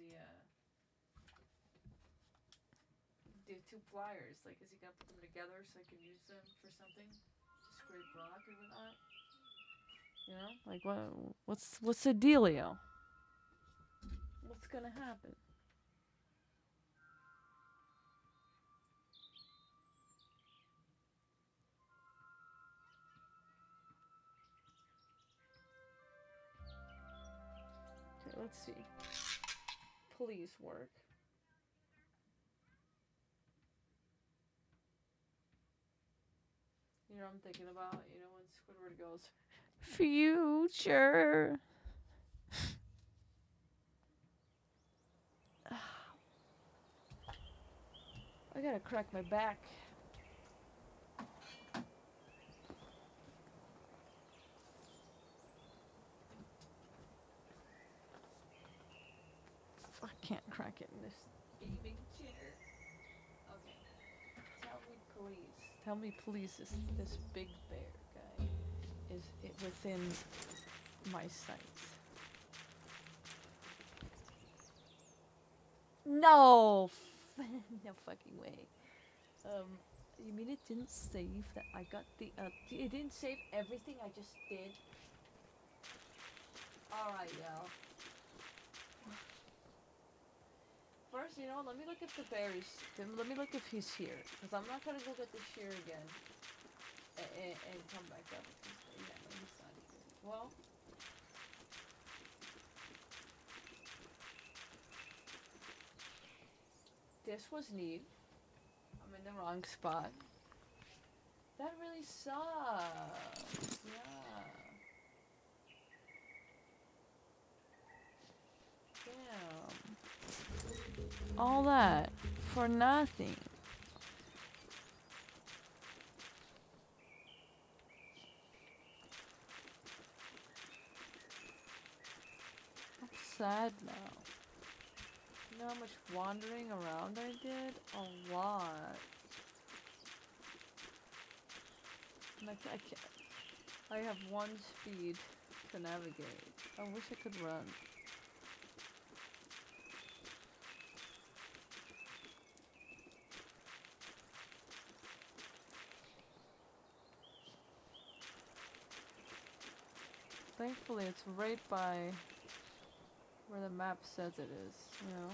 the two pliers. Like, is he gonna put them together so I can use them for something to scrape rock or whatnot? You know, like what's the dealio? What's gonna happen? Okay, let's see. Please work. You know what I'm thinking about? You know when Squidward goes, future. I gotta crack my back. I can't crack it in this gaming chair. Okay. Tell me please this big bear guy is it within my sights. No! No fucking way. You mean it didn't save that I got the, it didn't save everything I just did? Alright, yo. First, you know, let me look at the berries. Let me look if he's here. Because I'm not gonna go get the shear again. And come back up. Yeah, no, he's not here. Well. This was neat. I'm in the wrong spot. That really sucks. Yeah. Damn. All that for nothing. sad now. You know how much wandering around I did? A lot. And I can't. I have one speed to navigate. I wish I could run. Thankfully, it's right by where the map says it is, you know?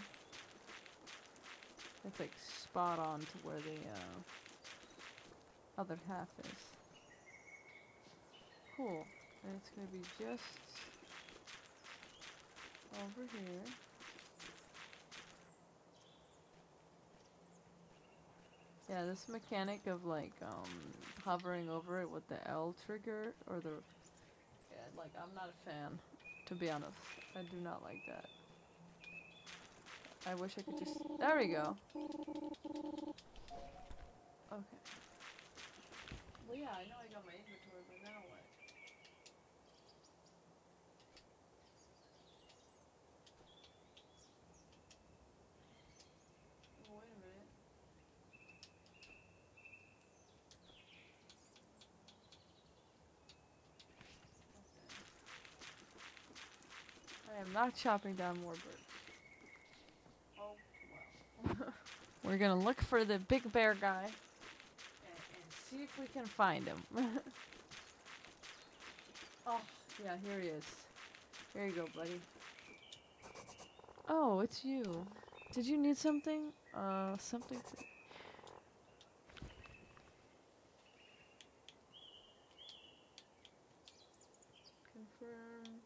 It's like spot on to where the other half is. Cool. And it's gonna be just over here. Yeah, this mechanic of like hovering over it with the L trigger or the like I'm not a fan, to be honest. I do not like that. I wish I could just there we go. Okay. Well yeah, I know I got my inventory, but now what? Oh, wait a minute. I am not chopping down more birds. Oh, well. We're gonna look for the big bear guy and see if we can find him. Oh, yeah, here he is. Here you go, buddy. Oh, it's you. Did you need something? Something to... Confirm.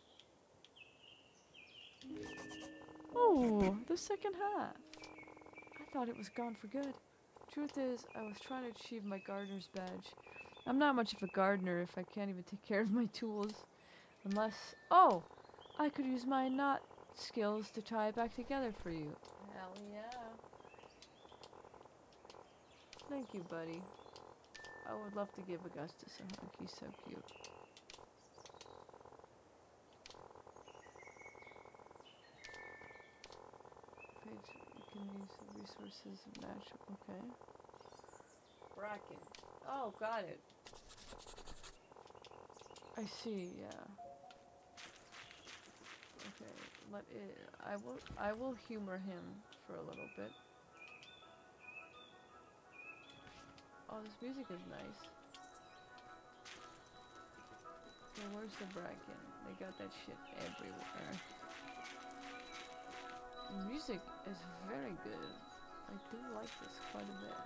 Oh, the second half. I thought it was gone for good. Truth is, I was trying to achieve my gardener's badge. I'm not much of a gardener if I can't even take care of my tools. Unless... Oh! I could use my knot skills to tie it back together for you. Hell yeah. Thank you, buddy. I would love to give Augustus a hug. He's so cute. Page, you can use the resources of natural. Okay. Bracken. Oh, got it. I see. Yeah. Okay. I will humor him for a little bit. Oh, this music is nice. Okay, where's the Bracken? They got that shit everywhere. The music is very good. I do like this quite a bit.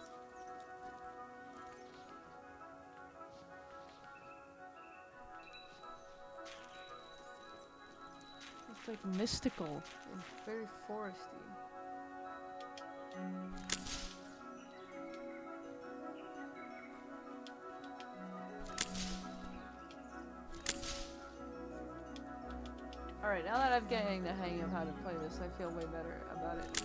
It's like mystical and very foresty. Alright, now that I'm getting the hang of how to play this, I feel way better about it.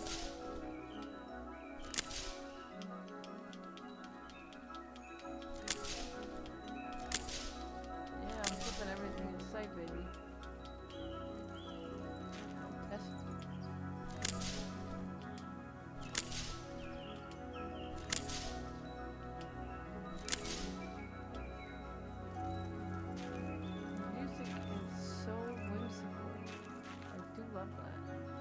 Yeah, I'm flipping everything in sight, baby. Test. Music is so whimsical. I do love that.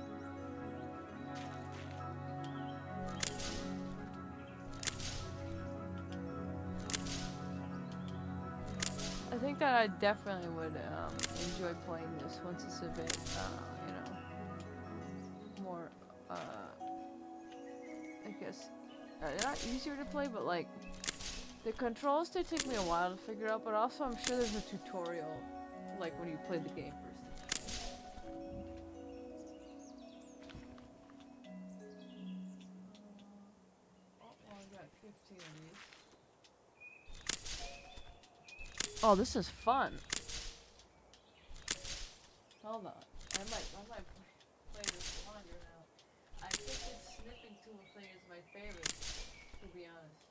I think that I definitely would enjoy playing this once it's a bit, you know, more, I guess, not easier to play, but like, the controls did take me a while to figure out, but also I'm sure there's a tutorial, like when you play the game first. Oh, well, I got 15 of these. Oh, this is fun. Hold on. I might play this longer now. I think this snipping tool thing is my favorite, to be honest.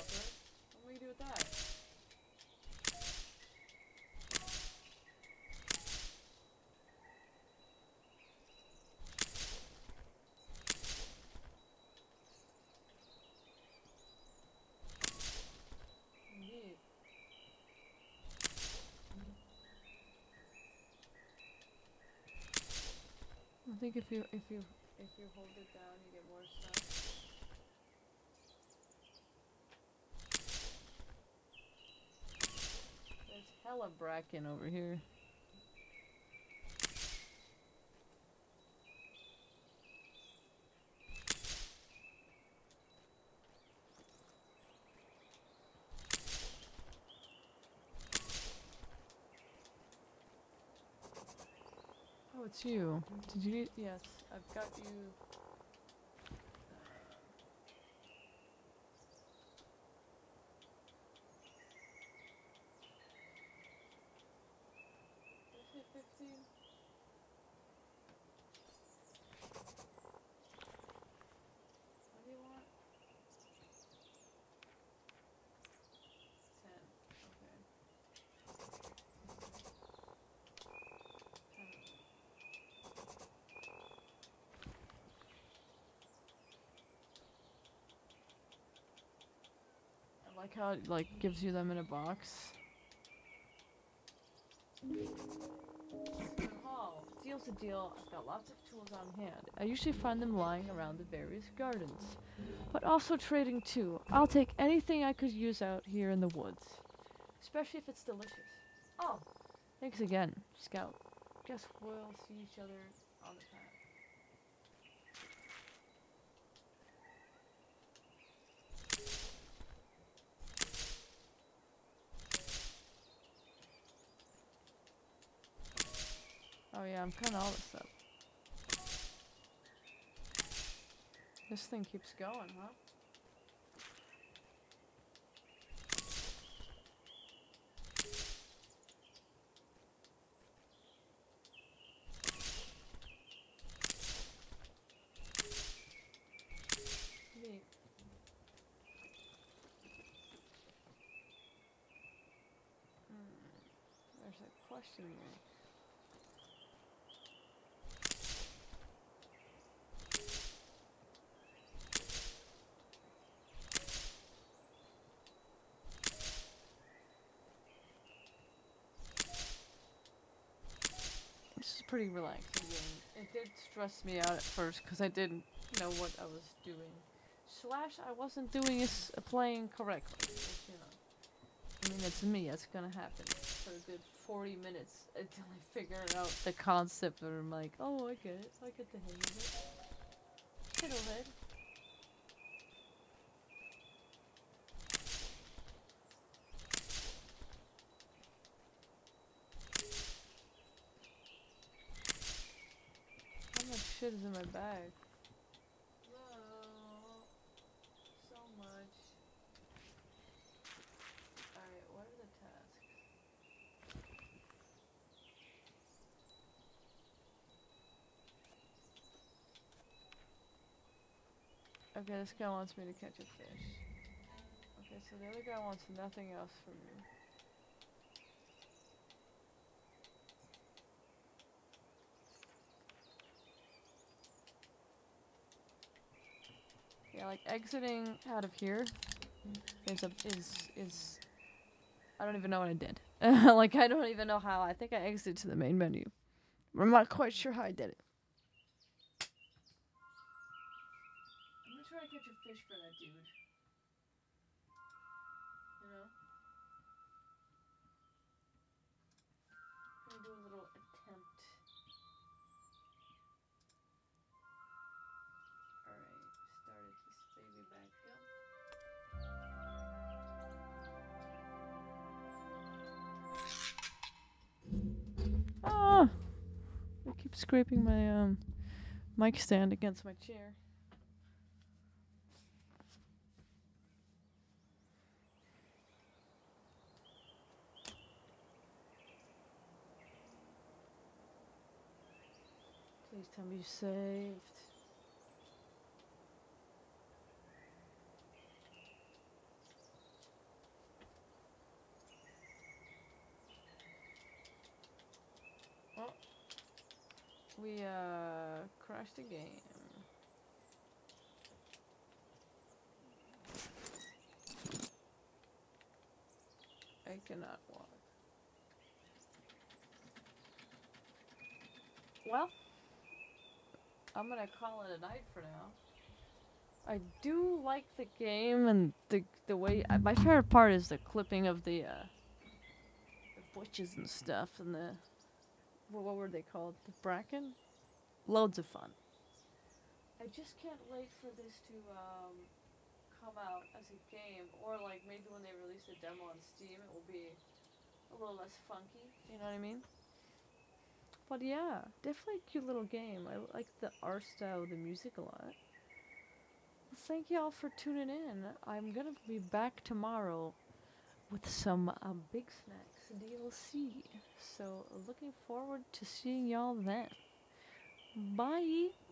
Chopper. What do we do with that? Neat. I think if you hold it down, you get more stuff. There's hella bracken over here. Oh, it's you. Did you? Yes, I've got you. Did I say 15? What do you want? 10. Okay. 10. I like how it like gives you them in a box. Oh, deal's a deal. I've got lots of tools on hand. I usually find them lying around the various gardens. But also trading too. I'll take anything I could use out here in the woods. Especially if it's delicious. Oh, thanks again, Scout. Guess we'll see each other on the path. Oh yeah, I'm kinda all this up. This thing keeps going, huh? Neat. There's a question mark. This is pretty relaxing game. It did stress me out at first because I didn't know what I was doing. Slash, I wasn't doing this playing correctly. Which, you know, I mean, it's me. It's gonna happen for a good 40 minutes until I figure out the concept, and I'm like, oh, I get it. I get the hang of it. Fiddlehead. How much shit is in my bag? Whoa. So much. Alright, what are the tasks? Okay, this guy wants me to catch a fish. Okay, so the other guy wants nothing else from me. Yeah, like exiting out of here is I don't even know what I did. Like I don't even know how. I think I exited to the main menu. I'm not quite sure how I did it. I'm gonna try to catch a fish for that dude. You know? I'm gonna do a little attempt. Alright, started this baby back up. Ah! I keep scraping my mic stand against my chair. Please tell me you saved. We crashed the game. I cannot walk. Well, I'm gonna call it a night for now. I do like the game and the way my favorite part is the clipping of the bushes and stuff and the what were they called? The bracken? Loads of fun. I just can't wait for this to come out as a game, or like maybe when they release the demo on Steam, it will be a little less funky. You know what I mean? But yeah, definitely a cute little game. I like the art style of the music a lot. Well, thank y'all for tuning in. I'm gonna be back tomorrow with some Big Snacks DLC. So looking forward to seeing y'all then. Bye!